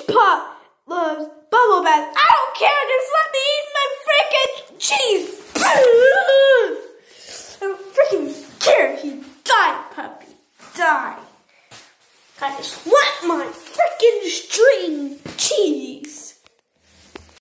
Pop loves bubble bath. I don't care, just let me eat my freaking cheese. I don't freaking care. He died, puppy. Die. I just want my freaking string cheese.